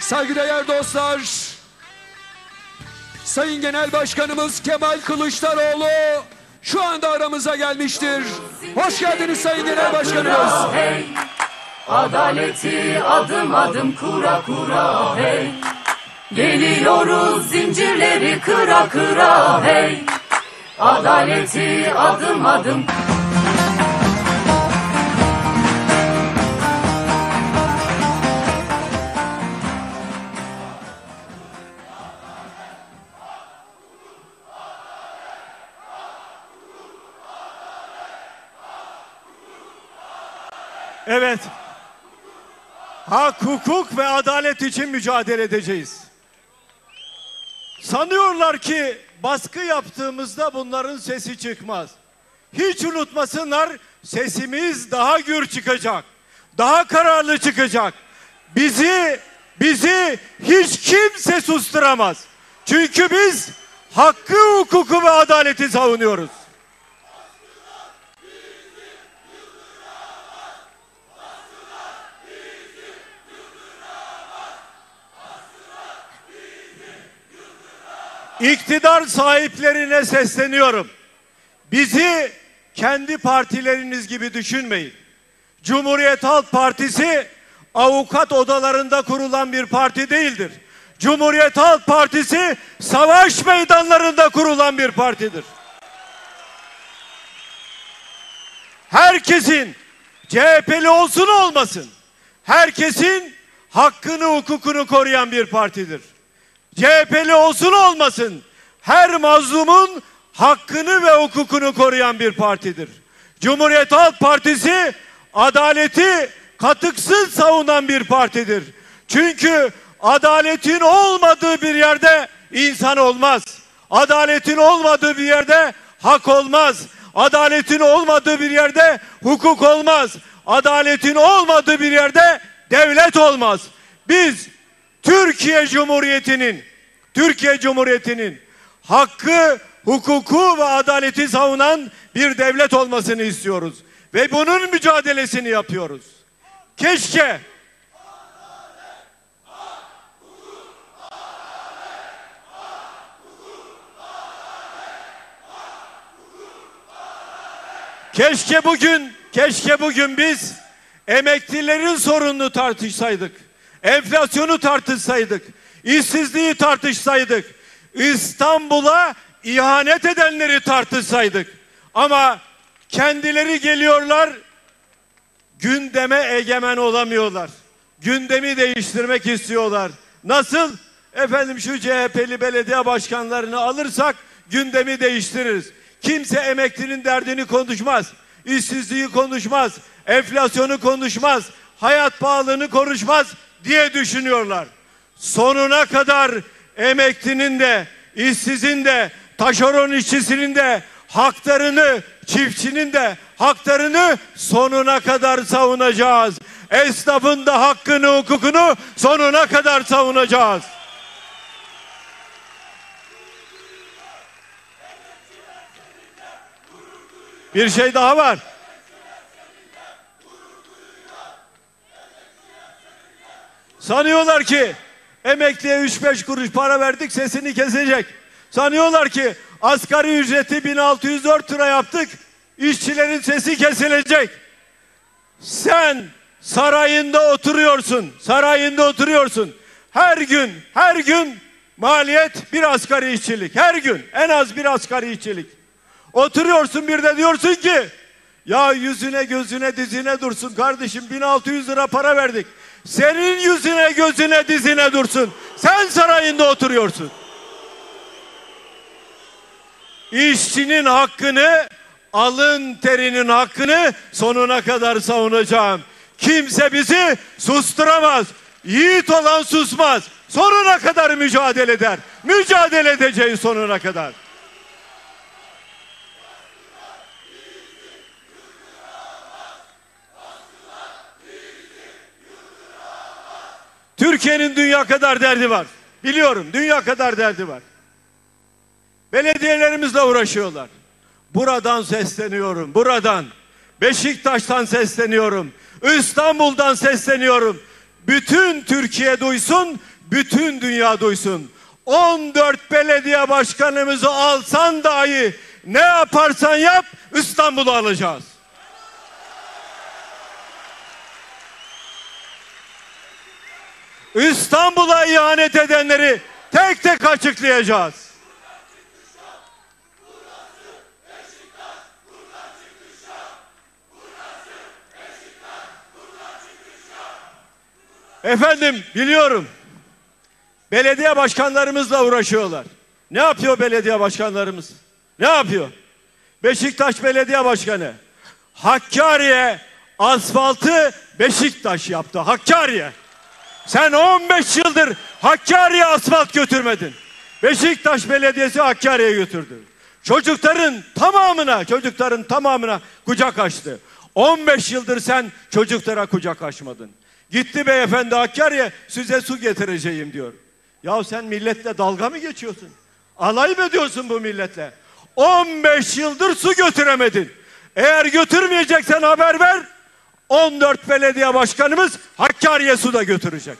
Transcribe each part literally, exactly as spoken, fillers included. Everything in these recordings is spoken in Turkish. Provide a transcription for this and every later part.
Saygıdeğer dostlar, Sayın Genel Başkanımız Kemal Kılıçdaroğlu şu anda aramıza gelmiştir. Hoş geldiniz Sayın Genel Başkanımız. Hey, adaleti adım adım kura kura hey. Geliyoruz zincirleri kıra kıra hey. Adaleti adım adım. Evet, hak, hukuk ve adalet için mücadele edeceğiz. Sanıyorlar ki baskı yaptığımızda bunların sesi çıkmaz. Hiç unutmasınlar, sesimiz daha gür çıkacak, daha kararlı çıkacak. Bizi, bizi hiç kimse susturamaz. Çünkü biz hakkı, hukuku ve adaleti savunuyoruz. İktidar sahiplerine sesleniyorum. Bizi kendi partileriniz gibi düşünmeyin. Cumhuriyet Halk Partisi avukat odalarında kurulan bir parti değildir. Cumhuriyet Halk Partisi savaş meydanlarında kurulan bir partidir. Herkesin C H P'li olsun olmasın, herkesin hakkını, hukukunu koruyan bir partidir. C H P'li olsun olmasın, her mazlumun hakkını ve hukukunu koruyan bir partidir. Cumhuriyet Halk Partisi adaleti katıksız savunan bir partidir. Çünkü adaletin olmadığı bir yerde insan olmaz. Adaletin olmadığı bir yerde hak olmaz. Adaletin olmadığı bir yerde hukuk olmaz. Adaletin olmadığı bir yerde devlet olmaz. Biz Türkiye Cumhuriyeti'nin Türkiye Cumhuriyeti'nin hakkı, hukuku ve adaleti savunan bir devlet olmasını istiyoruz. Ve bunun mücadelesini yapıyoruz. Keşke Keşke bugün, keşke bugün biz emeklilerin sorununu tartışsaydık. Enflasyonu tartışsaydık, işsizliği tartışsaydık, İstanbul'a ihanet edenleri tartışsaydık. Ama kendileri geliyorlar, gündeme egemen olamıyorlar. Gündemi değiştirmek istiyorlar. Nasıl? Efendim şu C H P'li belediye başkanlarını alırsak gündemi değiştiririz. Kimse emeklinin derdini konuşmaz, işsizliği konuşmaz, enflasyonu konuşmaz, hayat pahalılığını konuşmaz diye düşünüyorlar. Sonuna kadar emeklinin de, işsizin de, taşeron işçisinin de haklarını, çiftçinin de haklarını sonuna kadar savunacağız. Esnafın da hakkını, hukukunu sonuna kadar savunacağız. Bir şey daha var. Sanıyorlar ki emekliye üç beş kuruş para verdik sesini kesecek. Sanıyorlar ki asgari ücreti bin altı yüz dört lira yaptık, işçilerin sesi kesilecek. Sen sarayında oturuyorsun, sarayında oturuyorsun. Her gün, her gün maliyet bir asgari işçilik. Her gün en az bir asgari işçilik. Oturuyorsun bir de diyorsun ki ya yüzüne gözüne dizine dursun kardeşim, bin altı yüz lira para verdik. Senin yüzüne gözüne dizine dursun. Sen sarayında oturuyorsun. İşçinin hakkını, alın terinin hakkını sonuna kadar savunacağım. Kimse bizi susturamaz. Yiğit olan susmaz. Sonuna kadar mücadele eder. Mücadele edeceğiz sonuna kadar. Türkiye'nin dünya kadar derdi var. Biliyorum, dünya kadar derdi var. Belediyelerimizle uğraşıyorlar. Buradan sesleniyorum, buradan. Beşiktaş'tan sesleniyorum. İstanbul'dan sesleniyorum. Bütün Türkiye duysun, bütün dünya duysun. on dört belediye başkanımızı alsan dahi ne yaparsan yap İstanbul'u alacağız. İstanbul'a ihanet edenleri tek tek açıklayacağız. Efendim biliyorum. Belediye başkanlarımızla uğraşıyorlar. Ne yapıyor belediye başkanlarımız? Ne yapıyor? Beşiktaş Belediye Başkanı Hakkari'ye asfaltı Beşiktaş yaptı. Hakkari'ye. Sen on beş yıldır Hakkari'ye asfalt götürmedin. Beşiktaş Belediyesi Hakkari'ye götürdü. Çocukların tamamına, çocukların tamamına kucak açtı. on beş yıldır sen çocuklara kucak açmadın. Gitti beyefendi Hakkari'ye size su getireceğim diyor. Ya sen milletle dalga mı geçiyorsun? Alay mı ediyorsun bu milletle? on beş yıldır su götüremedin. Eğer götürmeyeceksen haber ver. on dört belediye başkanımız Hakkari'ye su da götürecek.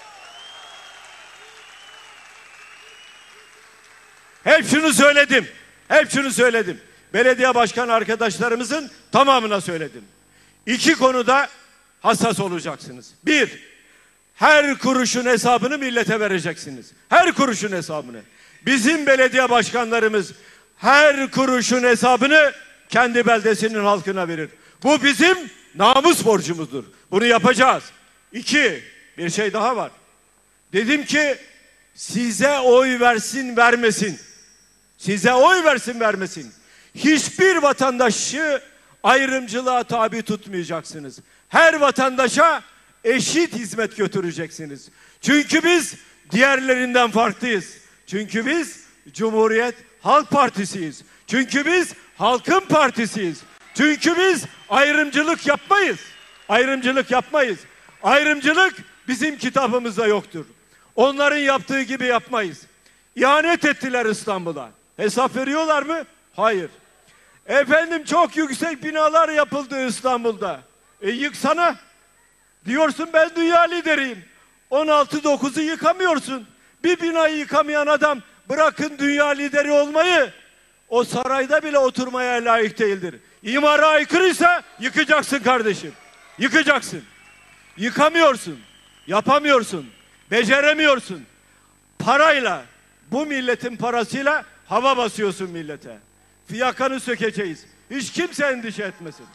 Hep şunu söyledim. Hep şunu söyledim. Belediye başkan arkadaşlarımızın tamamına söyledim. İki konuda hassas olacaksınız. Bir, her kuruşun hesabını millete vereceksiniz. Her kuruşun hesabını. Bizim belediye başkanlarımız her kuruşun hesabını kendi beldesinin halkına verir. Bu bizim namus borcumuzdur. Bunu yapacağız. İki, bir şey daha var. Dedim ki size oy versin vermesin. Size oy versin vermesin. Hiçbir vatandaşı ayrımcılığa tabi tutmayacaksınız. Her vatandaşa eşit hizmet götüreceksiniz. Çünkü biz diğerlerinden farklıyız. Çünkü biz Cumhuriyet Halk Partisi'yiz. Çünkü biz halkın partisiyiz. Çünkü biz ayrımcılık yapmayız. Ayrımcılık yapmayız. Ayrımcılık bizim kitabımızda yoktur. Onların yaptığı gibi yapmayız. İhanet ettiler İstanbul'a. Hesap veriyorlar mı? Hayır. Efendim çok yüksek binalar yapıldı İstanbul'da. E yıksana. Diyorsun ben dünya lideriyim. on altı dokuzu yıkamıyorsun. Bir binayı yıkamayan adam bırakın dünya lideri olmayı, o sarayda bile oturmaya layık değildir. İmara aykırıysa yıkacaksın kardeşim. Yıkacaksın. Yıkamıyorsun. Yapamıyorsun. Beceremiyorsun. Parayla, bu milletin parasıyla hava basıyorsun millete. Fiyakanı sökeceğiz. Hiç kimse endişe etmesin.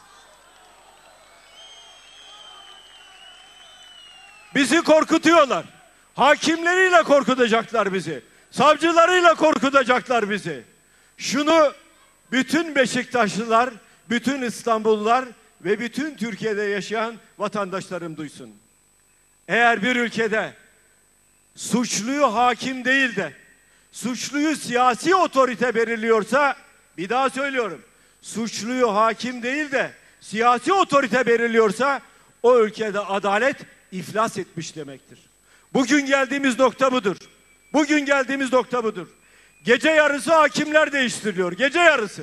Bizi korkutuyorlar. Hakimleriyle korkutacaklar bizi. Savcılarıyla korkutacaklar bizi. Şunu bütün Beşiktaşlılar, bütün İstanbullular ve bütün Türkiye'de yaşayan vatandaşlarım duysun. Eğer bir ülkede suçluyu hakim değil de suçluyu siyasi otorite belirliyorsa, bir daha söylüyorum, suçluyu hakim değil de siyasi otorite belirliyorsa o ülkede adalet iflas etmiş demektir. Bugün geldiğimiz nokta budur. Bugün geldiğimiz nokta budur. Gece yarısı hakimler değiştiriliyor. Gece yarısı.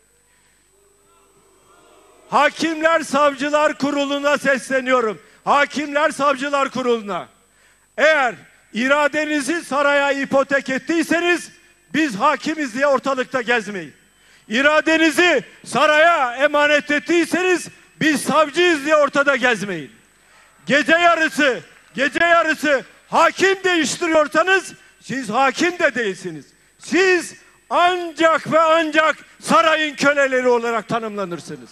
Hakimler Savcılar Kurulu'na sesleniyorum. Hakimler Savcılar Kurulu'na. Eğer iradenizi saraya ipotek ettiyseniz biz hakimiz diye ortalıkta gezmeyin. İradenizi saraya emanet ettiyseniz biz savcıyız diye ortada gezmeyin. Gece yarısı, gece yarısı hakim değiştiriyorsanız siz hakim de değilsiniz. Siz ancak ve ancak sarayın köleleri olarak tanımlanırsınız.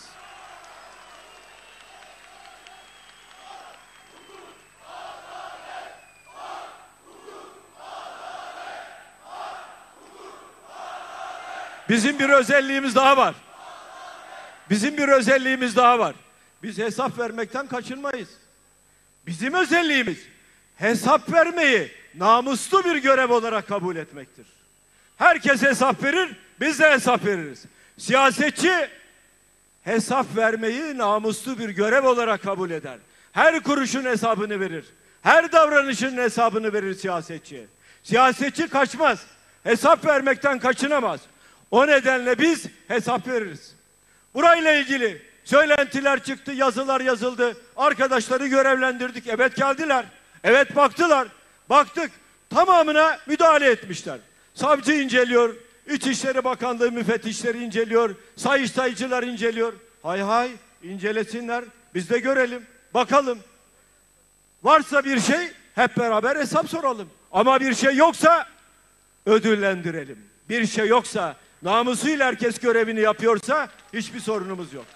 Bizim bir özelliğimiz daha var. Bizim bir özelliğimiz daha var. Biz hesap vermekten kaçınmayız. Bizim özelliğimiz hesap vermeyi namuslu bir görev olarak kabul etmektir. Herkes hesap verir, biz de hesap veririz. Siyasetçi hesap vermeyi namuslu bir görev olarak kabul eder. Her kuruşun hesabını verir. Her davranışın hesabını verir siyasetçi. Siyasetçi kaçmaz. Hesap vermekten kaçınamaz. O nedenle biz hesap veririz. Burayla ilgili söylentiler çıktı, yazılar yazıldı. Arkadaşları görevlendirdik. Evet geldiler. Evet baktılar. Baktık. tamamına müdahale etmişler. Savcı inceliyor, İçişleri Bakanlığı müfettişleri inceliyor, sayıştaycılar inceliyor. Hay hay, incelesinler, biz de görelim, bakalım. Varsa bir şey hep beraber hesap soralım. Ama bir şey yoksa ödüllendirelim. Bir şey yoksa, namusuyla herkes görevini yapıyorsa hiçbir sorunumuz yok.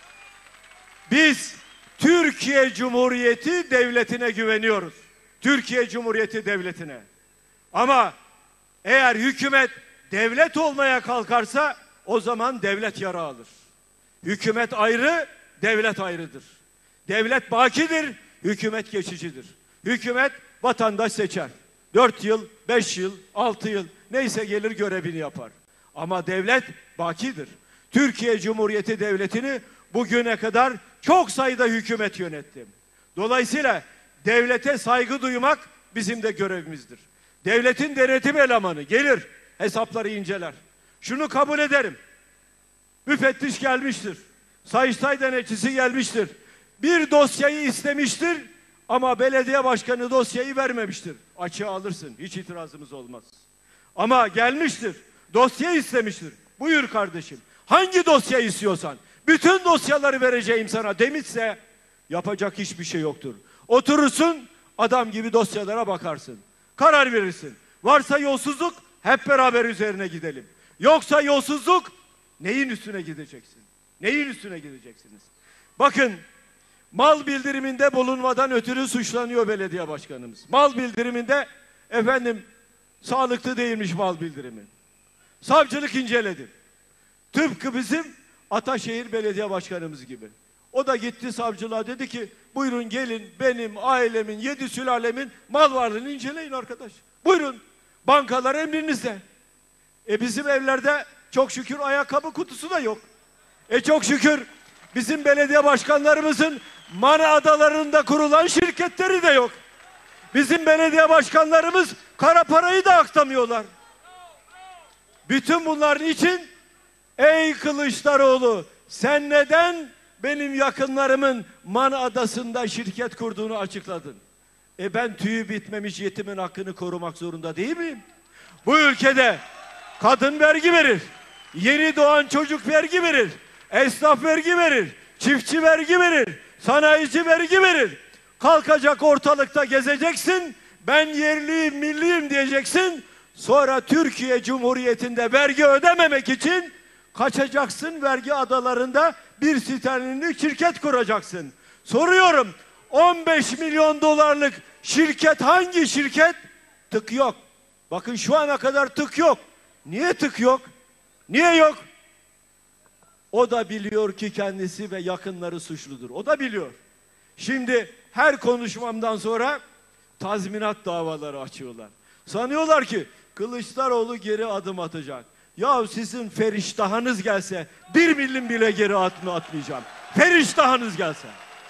Biz Türkiye Cumhuriyeti Devleti'ne güveniyoruz. Türkiye Cumhuriyeti Devleti'ne. Ama eğer hükümet devlet olmaya kalkarsa o zaman devlet yara alır. Hükümet ayrı, devlet ayrıdır. Devlet bakidir, hükümet geçicidir. Hükümet vatandaş seçer. Dört yıl, beş yıl, altı yıl neyse gelir görevini yapar. Ama devlet bakidir. Türkiye Cumhuriyeti Devleti'ni bugüne kadar çok sayıda hükümet yönetti. Dolayısıyla devlete saygı duymak bizim de görevimizdir. Devletin denetim elemanı gelir, hesapları inceler. Şunu kabul ederim. Müfettiş gelmiştir. Sayıştay denetçisi gelmiştir. Bir dosyayı istemiştir ama belediye başkanı dosyayı vermemiştir. Açığa alırsın. Hiç itirazımız olmaz. Ama gelmiştir. Dosya istemiştir. Buyur kardeşim. Hangi dosya istiyorsan bütün dosyaları vereceğim sana demişse yapacak hiçbir şey yoktur. Oturursun, adam gibi dosyalara bakarsın. Karar verirsin. Varsa yolsuzluk hep beraber üzerine gidelim. Yoksa yolsuzluk neyin üstüne gideceksin? Neyin üstüne gideceksiniz? Bakın, mal bildiriminde bulunmadan ötürü suçlanıyor belediye başkanımız. Mal bildiriminde efendim sağlıklı değilmiş mal bildirimi. Savcılık inceledi. Tıpkı bizim Ataşehir Belediye Başkanımız gibi. O da gitti savcılığa, dedi ki buyurun gelin benim ailemin, yedi sülalemin mal varlığını inceleyin arkadaş. Buyurun, bankalar emrinizde. E bizim evlerde çok şükür ayakkabı kutusu da yok. E çok şükür bizim belediye başkanlarımızın Mana Adaları'nda kurulan şirketleri de yok. Bizim belediye başkanlarımız kara parayı da aktamıyorlar. Bütün bunların için ey Kılıçdaroğlu, sen neden benim yakınlarımın Mana Adası'nda şirket kurduğunu açıkladın? E ben tüyü bitmemiş yetimin hakkını korumak zorunda değil miyim? Bu ülkede kadın vergi verir, yeni doğan çocuk vergi verir, esnaf vergi verir, çiftçi vergi verir, sanayici vergi verir. Kalkacak ortalıkta gezeceksin, ben yerliyim, milliyim diyeceksin. Sonra Türkiye Cumhuriyeti'nde vergi ödememek için kaçacaksın, vergi adalarında bir sterlinlik şirket kuracaksın. Soruyorum, on beş milyon dolarlık şirket hangi şirket? Tık yok. Bakın şu ana kadar tık yok. Niye tık yok? Niye yok? O da biliyor ki kendisi ve yakınları suçludur. O da biliyor. Şimdi her konuşmamdan sonra tazminat davaları açıyorlar. Sanıyorlar ki Kılıçdaroğlu geri adım atacak. Ya sizin feriştahınız gelse bir milim bile geri atma atmayacağım. Feriştahınız gelse.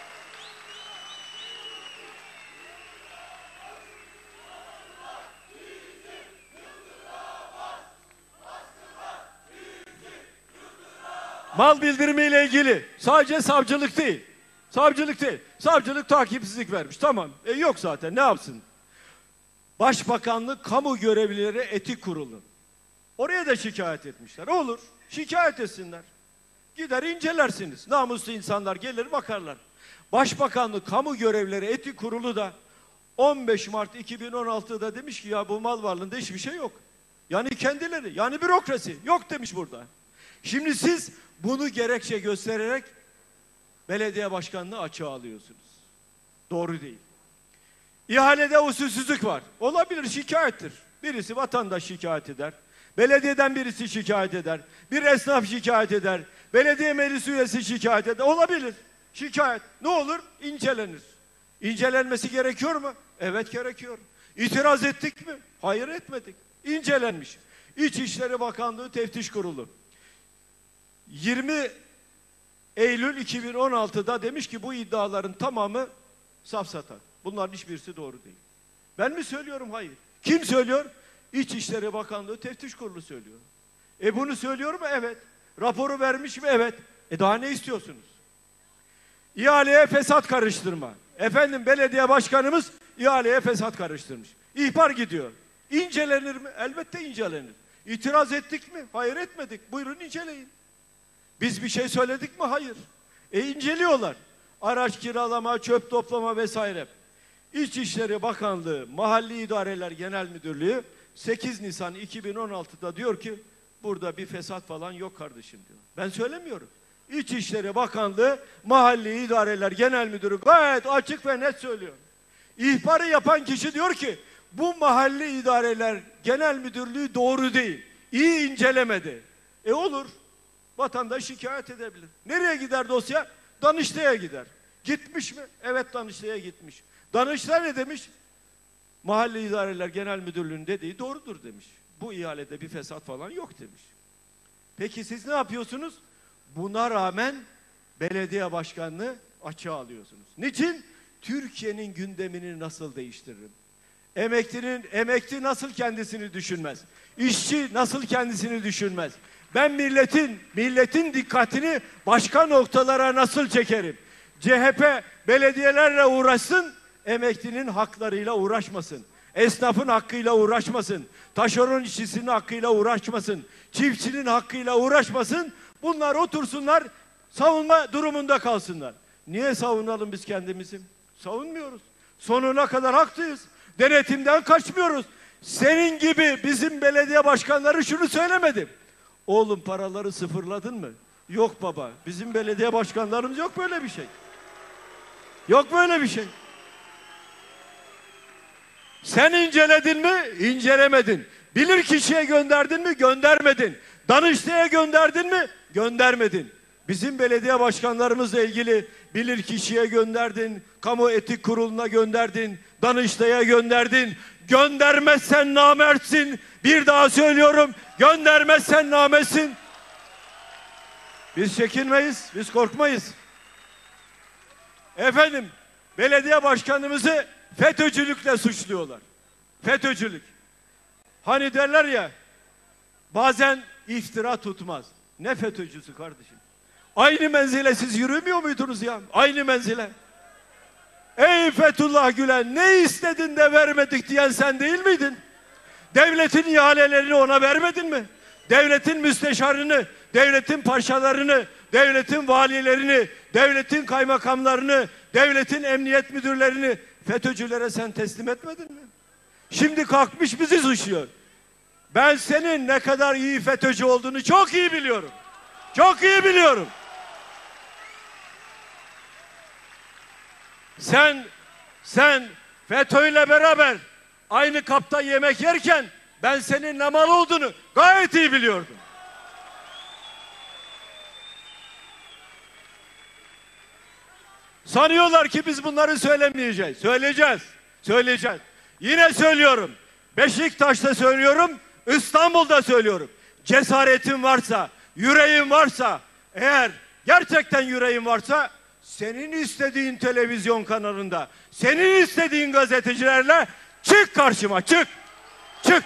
Mal bildirimiyle ilgili sadece savcılık değil. Savcılık değil. Savcılık takipsizlik vermiş. Tamam. E yok zaten. Ne yapsın? Başbakanlık Kamu Görevlileri Etik Kurulu. Oraya da şikayet etmişler. Olur. Şikayet etsinler. Gider incelersiniz. Namuslu insanlar gelir bakarlar. Başbakanlık Kamu Görevlileri Etik Kurulu da on beş Mart iki bin on altıda demiş ki ya bu mal varlığında hiçbir şey yok. Yani kendileri, yani bürokrasi yok demiş burada. Şimdi siz bunu gerekçe göstererek belediye başkanlığı açığa alıyorsunuz. Doğru değil. İhalede usulsüzlük var. Olabilir, şikayettir. Birisi vatandaş şikayet eder. Belediyeden birisi şikayet eder. Bir esnaf şikayet eder. Belediye meclis üyesi şikayet eder. Olabilir. Şikayet. Ne olur? İncelenir. İncelenmesi gerekiyor mu? Evet gerekiyor. İtiraz ettik mi? Hayır etmedik. İncelenmiş. İçişleri Bakanlığı Teftiş Kurulu yirmi Eylül iki bin on altıda demiş ki bu iddiaların tamamı safsata. Bunların hiçbirisi doğru değil. Ben mi söylüyorum? Hayır. Kim söylüyor? İçişleri Bakanlığı Teftiş Kurulu söylüyor. E bunu söylüyor mu? Evet. Raporu vermiş mi? Evet. E daha ne istiyorsunuz? İhaleye fesat karıştırma. Efendim belediye başkanımız ihaleye fesat karıştırmış. İhbar gidiyor. İncelenir mi? Elbette incelenir. İtiraz ettik mi? Hayır, etmedik. Buyurun inceleyin. Biz bir şey söyledik mi? Hayır. E inceliyorlar. Araç kiralama, çöp toplama vesaire. İçişleri Bakanlığı Mahalli İdareler Genel Müdürlüğü sekiz Nisan iki bin on altı'da diyor ki burada bir fesat falan yok kardeşim diyor. Ben söylemiyorum. İçişleri Bakanlığı Mahalli İdareler Genel Müdürü gayet açık ve net söylüyor. İhbarı yapan kişi diyor ki bu Mahalli İdareler Genel Müdürlüğü doğru değil. İyi incelemedi. E olur. Vatandaş şikayet edebilir. Nereye gider dosya? Danıştay'a gider. Gitmiş mi? Evet, Danıştay'a gitmiş. Danıştay ne demiş? Mahalli İdareler Genel Müdürlüğü'nün dediği doğrudur demiş. Bu ihalede bir fesat falan yok demiş. Peki siz ne yapıyorsunuz? Buna rağmen belediye başkanlığı açığa alıyorsunuz. Niçin? Türkiye'nin gündemini nasıl değiştiririm? Emeklinin, emekli nasıl kendisini düşünmez? İşçi nasıl kendisini düşünmez? Ben milletin, milletin dikkatini başka noktalara nasıl çekerim? C H P belediyelerle uğraşsın, emeklinin haklarıyla uğraşmasın. Esnafın hakkıyla uğraşmasın. Taşeron işçisinin hakkıyla uğraşmasın. Çiftçinin hakkıyla uğraşmasın. Bunlar otursunlar, savunma durumunda kalsınlar. Niye savunalım biz kendimizi? Savunmuyoruz. Sonuna kadar haklıyız. Denetimden kaçmıyoruz. Senin gibi bizim belediye başkanları şunu söylemedi. Oğlum paraları sıfırladın mı? Yok baba. Bizim belediye başkanlarımız yok böyle bir şey. Yok böyle bir şey. Sen inceledin mi? İncelemedin. Bilir kişiye gönderdin mi? Göndermedin. Danıştay'a gönderdin mi? Göndermedin. Bizim belediye başkanlarımızla ilgili bilir kişiye gönderdin, kamu etik kuruluna gönderdin, Danıştay'a gönderdin. Göndermezsen namertsin. Bir daha söylüyorum, göndermezsen namertsin. Biz çekinmeyiz, biz korkmayız. Efendim, belediye başkanımızı FETÖ'cülükle suçluyorlar. FETÖ'cülük. Hani derler ya, bazen iftira tutmaz. Ne FETÖ'cüsü kardeşim? Aynı menzile siz yürümüyor muydunuz ya? Aynı menzile. Ey Fethullah Gülen, ne istedin de vermedik diyen sen değil miydin? Devletin ihalelerini ona vermedin mi? Devletin müsteşarını, devletin paşalarını, devletin valilerini, devletin kaymakamlarını, devletin emniyet müdürlerini FETÖ'cülere sen teslim etmedin mi? Şimdi kalkmış bizi suçluyor. Ben senin ne kadar iyi FETÖ'cü olduğunu çok iyi biliyorum. Çok iyi biliyorum. Sen, sen FETÖ'yle beraber aynı kapta yemek yerken ben senin ne mal olduğunu gayet iyi biliyordum. Sanıyorlar ki biz bunları söylemeyeceğiz. Söyleyeceğiz. Söyleyeceğiz. Yine söylüyorum. Beşiktaş'ta söylüyorum. İstanbul'da söylüyorum. Cesaretin varsa, yüreğin varsa, eğer gerçekten yüreğin varsa senin istediğin televizyon kanalında, senin istediğin gazetecilerle çık karşıma, çık. Çık.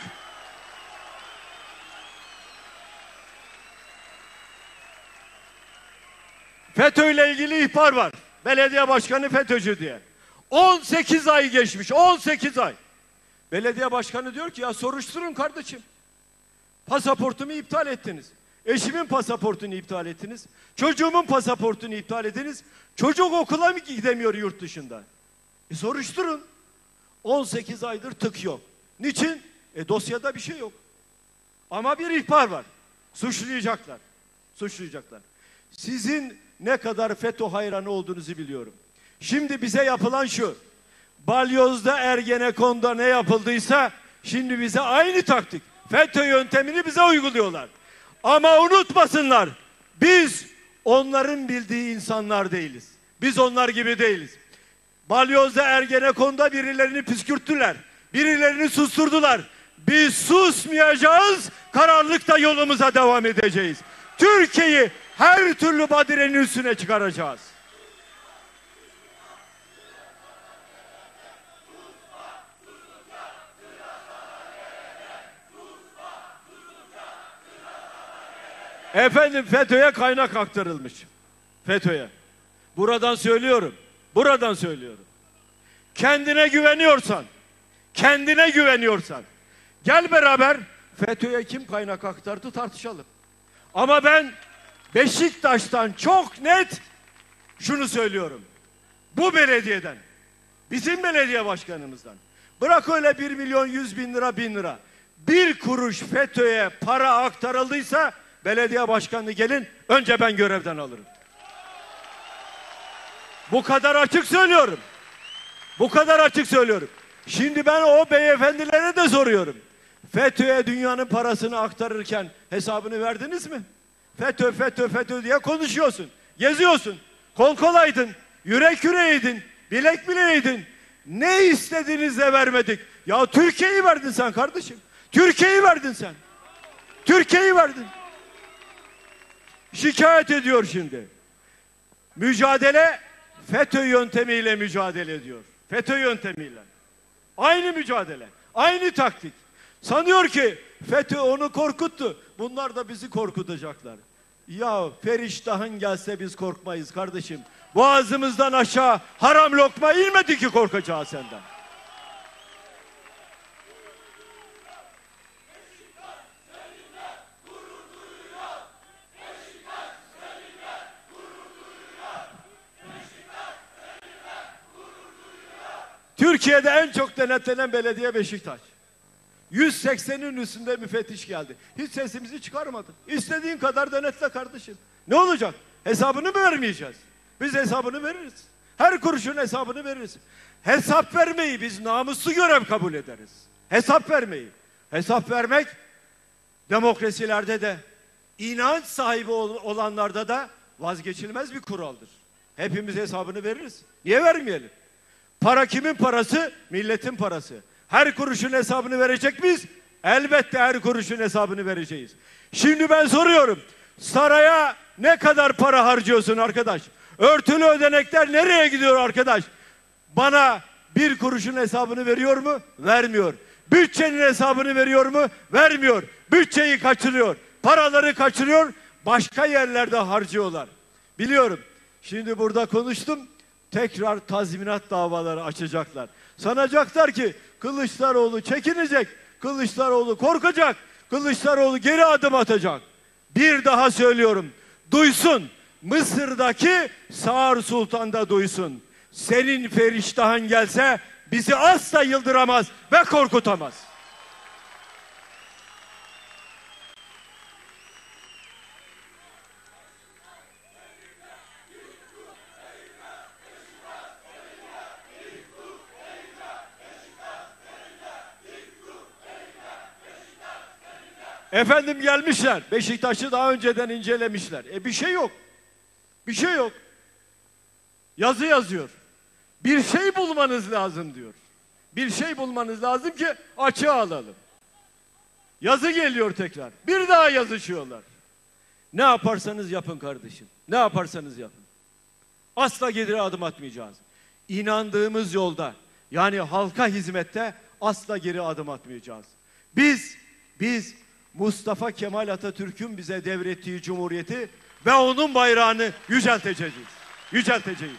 FETÖ ile ilgili ihbar var. Belediye başkanı FETÖ'cü diye. on sekiz ay geçmiş. on sekiz ay. Belediye başkanı diyor ki ya soruşturun kardeşim. Pasaportumu iptal ettiniz. Eşimin pasaportunu iptal ettiniz. Çocuğumun pasaportunu iptal ettiniz. Çocuk okula mı gidemiyor yurt dışında? E soruşturun. on sekiz aydır tık yok. Niçin? E dosyada bir şey yok. Ama bir ihbar var. Suçlayacaklar. Suçlayacaklar. Sizin ne kadar FETÖ hayranı olduğunuzu biliyorum. Şimdi bize yapılan şu. Balyoz'da, Ergenekon'da ne yapıldıysa şimdi bize aynı taktik. FETÖ yöntemini bize uyguluyorlar. Ama unutmasınlar. Biz onların bildiği insanlar değiliz. Biz onlar gibi değiliz. Balyoz'da, Ergenekon'da birilerini püskürttüler. Birilerini susturdular. Biz susmayacağız. Kararlılıkla yolumuza devam edeceğiz. Türkiye'yi her türlü badirenin üstüne çıkaracağız. Efendim FETÖ'ye kaynak aktarılmış. FETÖ'ye. Buradan söylüyorum. Buradan söylüyorum. Kendine güveniyorsan, kendine güveniyorsan gel beraber FETÖ'ye kim kaynak aktardı tartışalım. Ama ben Beşiktaş'tan çok net şunu söylüyorum. Bu belediyeden, bizim belediye başkanımızdan, bırak öyle bir milyon yüz bin lira bin lira, bir kuruş FETÖ'ye para aktarıldıysa belediye başkanı gelin, önce ben görevden alırım. Bu kadar açık söylüyorum. Bu kadar açık söylüyorum. Şimdi ben o beyefendilere de soruyorum. FETÖ'ye dünyanın parasını aktarırken hesabını verdiniz mi? FETÖ, FETÖ, FETÖ diye konuşuyorsun. Geziyorsun. Kol kolaydın. Yürek yüreğiydin. Bilek bileğiydin. Ne istediğiniz de vermedik. Ya Türkiye'yi verdin sen kardeşim. Türkiye'yi verdin sen. Türkiye'yi verdin. Şikayet ediyor şimdi. Mücadele FETÖ yöntemiyle mücadele ediyor. FETÖ yöntemiyle. Aynı mücadele. Aynı taktik. Sanıyor ki FETÖ onu korkuttu. Bunlar da bizi korkutacaklar. Ya Feriştah'ın gelse biz korkmayız kardeşim. Boğazımızdan aşağı haram lokma inmedi ki korkacağız senden. Türkiye'de en çok denetlenen belediye Beşiktaş. yüz seksenin üstünde müfettiş geldi. Hiç sesimizi çıkarmadı. İstediğin kadar denetle kardeşim. Ne olacak? Hesabını mı vermeyeceğiz? Biz hesabını veririz. Her kuruşun hesabını veririz. Hesap vermeyi biz namuslu görev kabul ederiz. Hesap vermeyi. Hesap vermek demokrasilerde de, inanç sahibi olanlarda da vazgeçilmez bir kuraldır. Hepimiz hesabını veririz. Niye vermeyelim? Para kimin parası? Milletin parası. Her kuruşun hesabını verecek miyiz? Elbette her kuruşun hesabını vereceğiz. Şimdi ben soruyorum. Saraya ne kadar para harcıyorsun arkadaş? Örtülü ödenekler nereye gidiyor arkadaş? Bana bir kuruşun hesabını veriyor mu? Vermiyor. Bütçenin hesabını veriyor mu? Vermiyor. Bütçeyi kaçırıyor. Paraları kaçırıyor. Başka yerlerde harcıyorlar. Biliyorum. Şimdi burada konuştum. Tekrar tazminat davaları açacaklar. Sanacaklar ki Kılıçdaroğlu çekinecek. Kılıçdaroğlu korkacak. Kılıçdaroğlu geri adım atacak. Bir daha söylüyorum. Duysun. Mısır'daki Sağır Sultan da duysun. Senin feriştahın gelse bizi asla yıldıramaz ve korkutamaz. Efendim gelmişler. Beşiktaş'ı daha önceden incelemişler. E bir şey yok. Bir şey yok. Yazı yazıyor. Bir şey bulmanız lazım diyor. Bir şey bulmanız lazım ki açığa alalım. Yazı geliyor tekrar. Bir daha yazışıyorlar. Ne yaparsanız yapın kardeşim. Ne yaparsanız yapın. Asla geri adım atmayacağız. İnandığımız yolda, yani halka hizmette asla geri adım atmayacağız. Biz, biz Mustafa Kemal Atatürk'ün bize devrettiği cumhuriyeti ve onun bayrağını yücelteceğiz. Yücelteceğiz.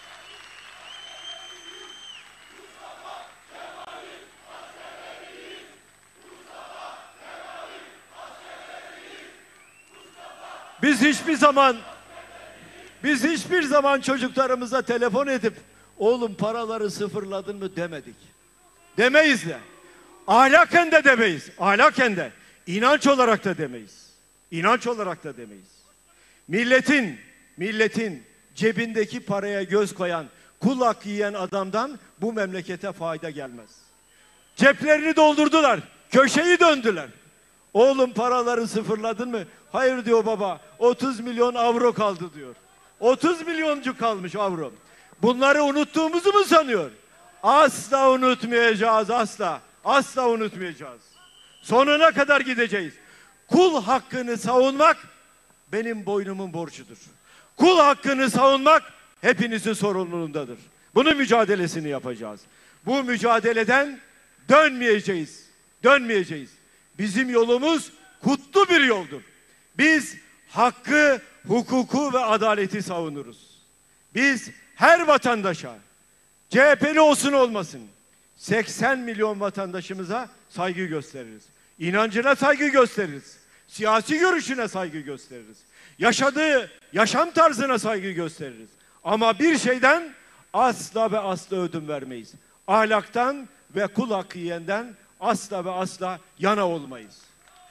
Biz hiçbir zaman biz hiçbir zaman çocuklarımıza telefon edip oğlum paraları sıfırladın mı demedik. Demeyiz de. Ahlaken de demeyiz. Ahlaken de. İnanç olarak da demeyiz. İnanç olarak da demeyiz. Milletin, milletin cebindeki paraya göz koyan, kul hakkı yiyen adamdan bu memlekete fayda gelmez. Ceplerini doldurdular, köşeyi döndüler. Oğlum paraları sıfırladın mı? Hayır diyor baba, otuz milyon avro kaldı diyor. otuz milyoncu kalmış avro. Bunları unuttuğumuzu mu sanıyor? Asla unutmayacağız, asla. Asla unutmayacağız. Sonuna kadar gideceğiz. Kul hakkını savunmak benim boynumun borcudur. Kul hakkını savunmak hepinizin sorumluluğundadır. Bunun mücadelesini yapacağız. Bu mücadeleden dönmeyeceğiz. Dönmeyeceğiz. Bizim yolumuz kutlu bir yoldur. Biz hakkı, hukuku ve adaleti savunuruz. Biz her vatandaşa, C H P'li olsun olmasın, seksen milyon vatandaşımıza saygı gösteririz. İnancına saygı gösteririz. Siyasi görüşüne saygı gösteririz. Yaşadığı yaşam tarzına saygı gösteririz. Ama bir şeyden asla ve asla ödün vermeyiz. Ahlaktan ve kul hakkı yiyenden asla ve asla yana olmayız.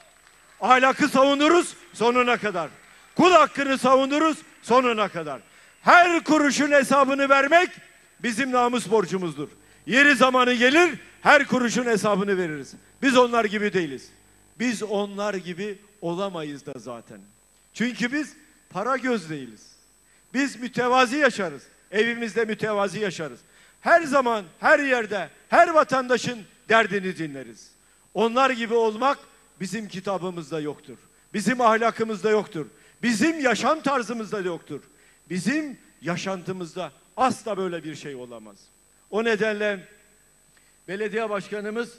Ahlakı savunuruz sonuna kadar. Kul hakkını savunuruz sonuna kadar. Her kuruşun hesabını vermek bizim namus borcumuzdur. Yeri zamanı gelir her kuruşun hesabını veririz. Biz onlar gibi değiliz. Biz onlar gibi olamayız da zaten. Çünkü biz para göz değiliz. Biz mütevazi yaşarız. Evimizde mütevazi yaşarız. Her zaman, her yerde, her vatandaşın derdini dinleriz. Onlar gibi olmak bizim kitabımızda yoktur. Bizim ahlakımızda yoktur. Bizim yaşam tarzımızda yoktur. Bizim yaşantımızda asla böyle bir şey olamaz. O nedenle belediye başkanımız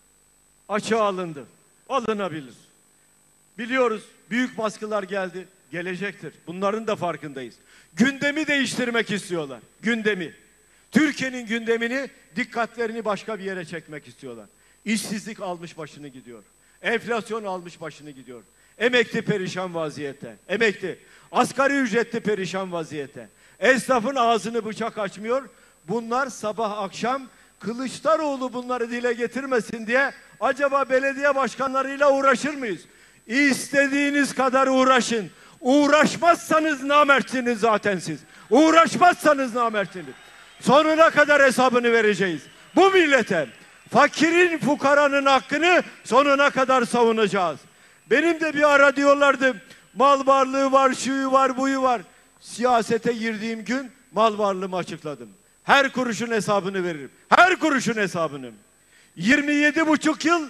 açığa alındı. Alınabilir. Biliyoruz büyük baskılar geldi. Gelecektir. Bunların da farkındayız. Gündemi değiştirmek istiyorlar. Gündemi. Türkiye'nin gündemini, dikkatlerini başka bir yere çekmek istiyorlar. İşsizlik almış başını gidiyor. Enflasyon almış başını gidiyor. Emekli perişan vaziyette. Emekli. Asgari ücretli perişan vaziyette. Esnafın ağzını bıçak açmıyor. Bunlar sabah akşam Kılıçdaroğlu bunları dile getirmesin diye acaba belediye başkanlarıyla uğraşır mıyız? İstediğiniz kadar uğraşın. Uğraşmazsanız namertsiniz zaten siz. Uğraşmazsanız namertsiniz. Sonuna kadar hesabını vereceğiz. Bu millete fakirin fukaranın hakkını sonuna kadar savunacağız. Benim de bir ara diyorlardı mal varlığı var, şuyu var, buyu var. Siyasete girdiğim gün mal varlığımı açıkladım. Her kuruşun hesabını veririm. Her kuruşun hesabını. yirmi yedi buçuk yıl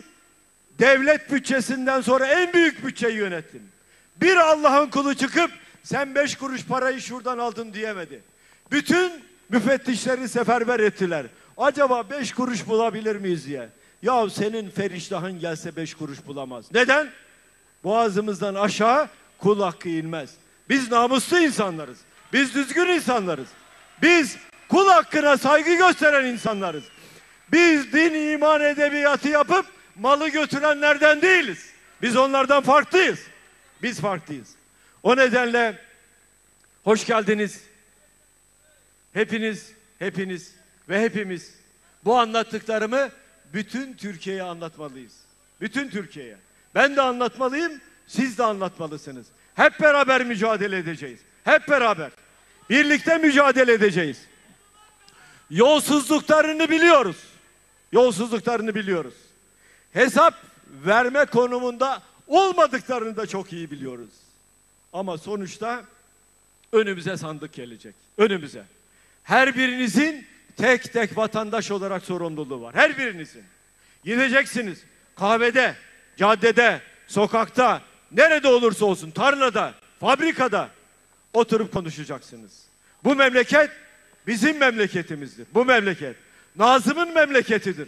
devlet bütçesinden sonra en büyük bütçeyi yönettim. Bir Allah'ın kulu çıkıp sen beş kuruş parayı şuradan aldın diyemedi. Bütün müfettişleri seferber ettiler. Acaba beş kuruş bulabilir miyiz diye. Ya senin feriştahın gelse beş kuruş bulamaz. Neden? Boğazımızdan aşağı kul hakkı inmez. Biz namuslu insanlarız. Biz düzgün insanlarız. Biz kul hakkına saygı gösteren insanlarız. Biz din, iman, edebiyatı yapıp malı götürenlerden değiliz. Biz onlardan farklıyız. Biz farklıyız. O nedenle hoş geldiniz. Hepiniz, hepiniz ve hepimiz bu anlattıklarımı bütün Türkiye'ye anlatmalıyız. Bütün Türkiye'ye. Ben de anlatmalıyım, siz de anlatmalısınız. Hep beraber mücadele edeceğiz. Hep beraber. Birlikte mücadele edeceğiz. Yolsuzluklarını biliyoruz. Yolsuzluklarını biliyoruz. Hesap verme konumunda olmadıklarını da çok iyi biliyoruz. Ama sonuçta önümüze sandık gelecek. Önümüze. Her birinizin tek tek vatandaş olarak sorumluluğu var. Her birinizin. Gideceksiniz. Kahvede, caddede, sokakta, nerede olursa olsun, tarlada, fabrikada oturup konuşacaksınız. Bu memleket bizim memleketimizdir. Bu memleket Nazım'ın memleketidir.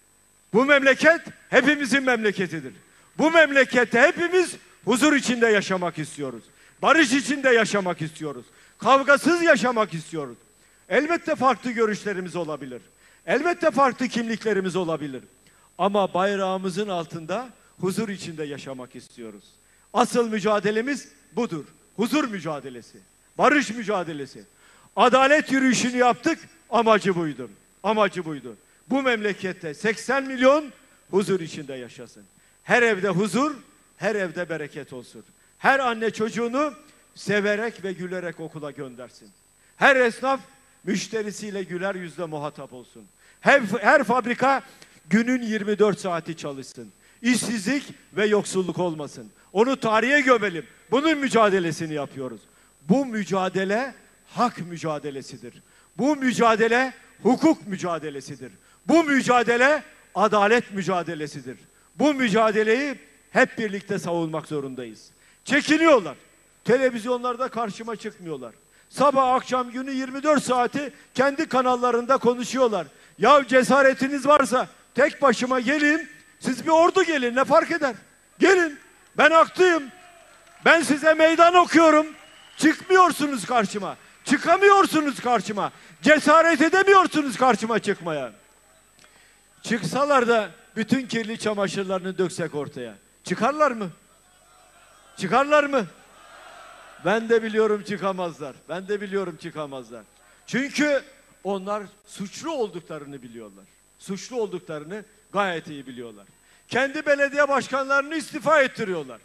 Bu memleket hepimizin memleketidir. Bu memlekette hepimiz huzur içinde yaşamak istiyoruz. Barış içinde yaşamak istiyoruz. Kavgasız yaşamak istiyoruz. Elbette farklı görüşlerimiz olabilir. Elbette farklı kimliklerimiz olabilir. Ama bayrağımızın altında huzur içinde yaşamak istiyoruz. Asıl mücadelemiz budur. Huzur mücadelesi. Barış mücadelesi. Adalet yürüyüşünü yaptık. Amacı buydu. Amacı buydu. Bu memlekette seksen milyon huzur içinde yaşasın. Her evde huzur, her evde bereket olsun. Her anne çocuğunu severek ve gülerek okula göndersin. Her esnaf müşterisiyle güler yüzle muhatap olsun. Her, her fabrika günün yirmi dört saati çalışsın. İşsizlik ve yoksulluk olmasın. Onu tarihe gömelim. Bunun mücadelesini yapıyoruz. Bu mücadele hak mücadelesidir. Bu mücadele hukuk mücadelesidir. Bu mücadele adalet mücadelesidir. Bu mücadeleyi hep birlikte savunmak zorundayız. Çekiniyorlar. Televizyonlarda karşıma çıkmıyorlar. Sabah akşam günü yirmi dört saati kendi kanallarında konuşuyorlar. Ya cesaretiniz varsa tek başıma gelin, siz bir ordu gelin, ne fark eder? Gelin, ben haklıyım. Ben size meydan okuyorum. Çıkmıyorsunuz karşıma. Çıkamıyorsunuz karşıma. Cesaret edemiyorsunuz karşıma çıkmaya. Çıksalar da bütün kirli çamaşırlarını döksek ortaya. Çıkarlar mı? Çıkarlar mı? Ben de biliyorum çıkamazlar. Ben de biliyorum çıkamazlar. Çünkü onlar suçlu olduklarını biliyorlar. Suçlu olduklarını gayet iyi biliyorlar. Kendi belediye başkanlarını istifa ettiriyorlar.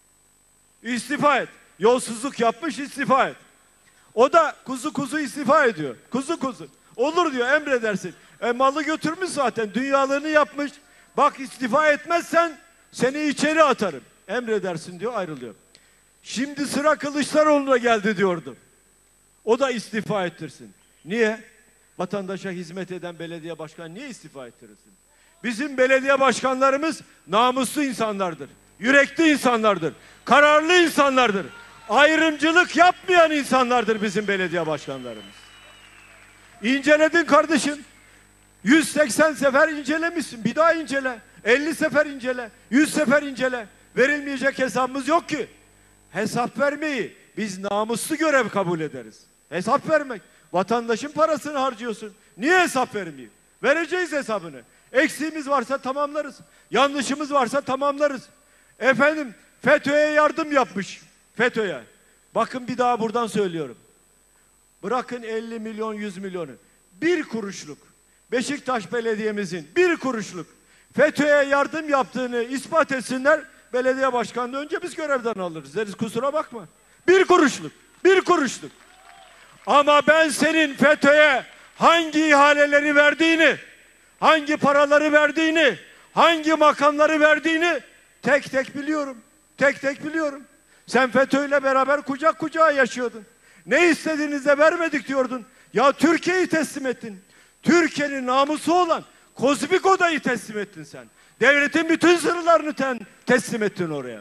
İstifa et. Yolsuzluk yapmış, istifa et. O da kuzu kuzu istifa ediyor. Kuzu kuzu. Olur diyor, emredersin. E malı götürmüş zaten. Dünyalığını yapmış. Bak istifa etmezsen seni içeri atarım. Emredersin diyor, ayrılıyor. Şimdi sıra Kılıçdaroğlu'na geldi diyordu. O da istifa ettirsin. Niye? Vatandaşa hizmet eden belediye başkanı niye istifa ettirirsin? Bizim belediye başkanlarımız namuslu insanlardır. Yürekli insanlardır. Kararlı insanlardır. Ayrımcılık yapmayan insanlardır bizim belediye başkanlarımız. İnceledin kardeşim. yüz seksen sefer incelemişsin. Bir daha incele. elli sefer incele. yüz sefer incele. Verilmeyecek hesabımız yok ki. Hesap vermeyi biz namuslu görev kabul ederiz. Hesap vermek. Vatandaşın parasını harcıyorsun. Niye hesap vermeyeyim? Vereceğiz hesabını. Eksiğimiz varsa tamamlarız. Yanlışımız varsa tamamlarız. Efendim FETÖ'ye yardım yapmış. FETÖ'ye. Bakın bir daha buradan söylüyorum. Bırakın elli milyon yüz milyonu. Bir kuruşluk. Beşiktaş Belediye'mizin bir kuruşluk FETÖ'ye yardım yaptığını ispat etsinler. Belediye başkanlığı önce biz görevden alırız deriz, kusura bakma. Bir kuruşluk. Bir kuruşluk. Ama ben senin FETÖ'ye hangi ihaleleri verdiğini, hangi paraları verdiğini, hangi makamları verdiğini tek tek biliyorum. Tek tek biliyorum. Sen FETÖ'yle beraber kucak kucağa yaşıyordun. Ne istediğinizde vermedik diyordun. Ya Türkiye'yi teslim ettin. Türkiye'nin namusu olan Kozmik Oda'yı teslim ettin sen. Devletin bütün sırlarını ten, teslim ettin oraya.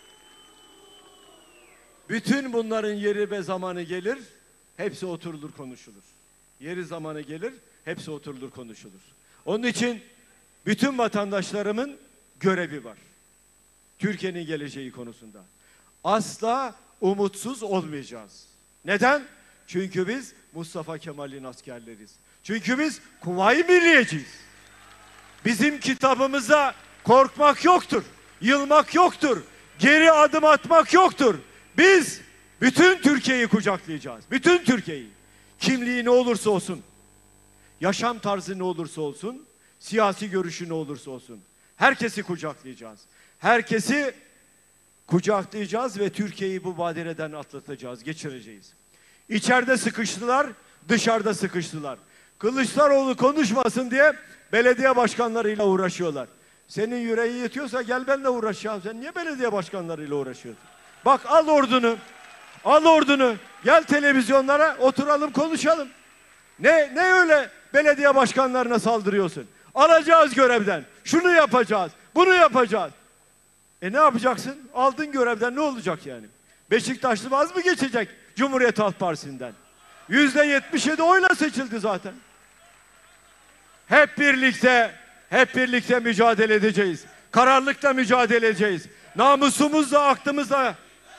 Bütün bunların yeri ve zamanı gelir, hepsi oturulur konuşulur. Yeri zamanı gelir, hepsi oturulur konuşulur. Onun için bütün vatandaşlarımın görevi var. Türkiye'nin geleceği konusunda. Asla umutsuz olmayacağız. Neden? Çünkü biz Mustafa Kemal'in askerleriyiz. Çünkü biz Kuvayi Milliyeciyiz. Bizim kitabımızda korkmak yoktur, yılmak yoktur, geri adım atmak yoktur. Biz bütün Türkiye'yi kucaklayacağız. Bütün Türkiye'yi. Kimliği ne olursa olsun, yaşam tarzı ne olursa olsun, siyasi görüşü ne olursa olsun. Herkesi kucaklayacağız. Herkesi kucaklayacağız ve Türkiye'yi bu badireden atlatacağız, geçireceğiz. İçeride sıkıştılar, dışarıda sıkıştılar. Kılıçdaroğlu konuşmasın diye belediye başkanlarıyla uğraşıyorlar. Senin yüreği yetiyorsa gel benimle uğraş ya. Sen niye belediye başkanlarıyla uğraşıyorsun? Bak al ordunu, al ordunu, gel televizyonlara oturalım konuşalım. Ne, ne öyle belediye başkanlarına saldırıyorsun? Alacağız görevden, şunu yapacağız, bunu yapacağız. E ne yapacaksın? Aldın görevden, ne olacak yani? Beşiktaşlı vaz mı geçecek Cumhuriyet Halk Partisi'nden? Yüzde yetmiş yedi oyla seçildi zaten. Hep birlikte, hep birlikte mücadele edeceğiz. Kararlılıkla mücadele edeceğiz. Namusumuzla, aklımızla.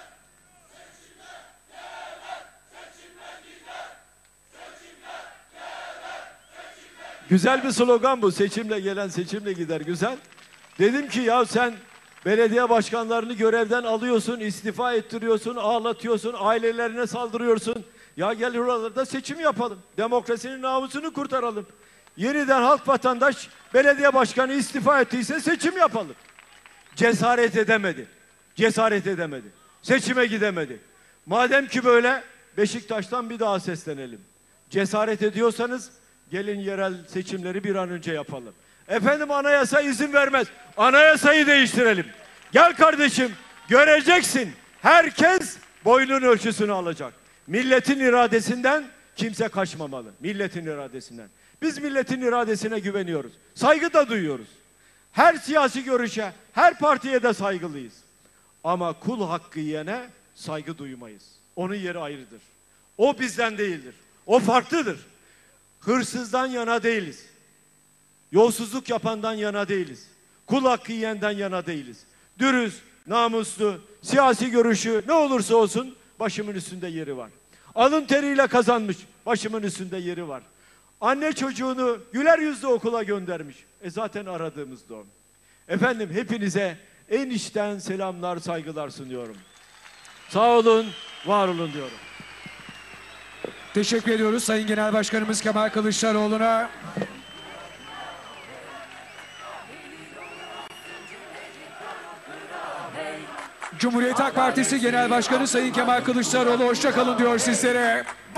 Güzel bir slogan bu. Seçimle gelen seçimle gider. Güzel. Dedim ki ya sen belediye başkanlarını görevden alıyorsun, istifa ettiriyorsun, ağlatıyorsun, ailelerine saldırıyorsun. Ya gel oralarda seçim yapalım. Demokrasinin namusunu kurtaralım. Yeniden halk vatandaş belediye başkanı istifa ettiyse seçim yapalım. Cesaret edemedi. Cesaret edemedi. Seçime gidemedi. Madem ki böyle Beşiktaş'tan bir daha seslenelim. Cesaret ediyorsanız gelin yerel seçimleri bir an önce yapalım. Efendim anayasa izin vermez. Anayasayı değiştirelim. Gel kardeşim göreceksin. Herkes boynun ölçüsünü alacak. Milletin iradesinden kimse kaçmamalı. Milletin iradesinden. Biz milletin iradesine güveniyoruz. Saygı da duyuyoruz. Her siyasi görüşe, her partiye de saygılıyız. Ama kul hakkı yiyene saygı duymayız. Onun yeri ayrıdır. O bizden değildir. O farklıdır. Hırsızdan yana değiliz. Yolsuzluk yapandan yana değiliz. Kul hakkı yiyenden yana değiliz. Dürüst, namuslu, siyasi görüşü ne olursa olsun başımın üstünde yeri var. Alın teriyle kazanmış, başımın üstünde yeri var. Anne çocuğunu güler yüzlü okula göndermiş. E zaten aradığımız da o. Efendim hepinize en içten selamlar, saygılar sunuyorum. Sağ olun, var olun diyorum. Teşekkür ediyoruz Sayın Genel Başkanımız Kemal Kılıçdaroğlu'na. Cumhuriyet Halk Partisi Genel Başkanı Sayın Kemal Kılıçdaroğlu hoşça kalın diyor sizlere.